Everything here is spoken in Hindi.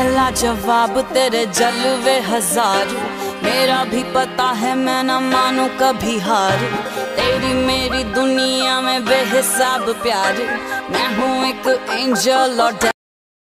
पहला जवाब तेरे जलवे हजार, मेरा भी पता है मैं न मानू कभी हार। तेरी मेरी दुनिया में बेहिसाब प्यार, मैं हूँ एक एंजल और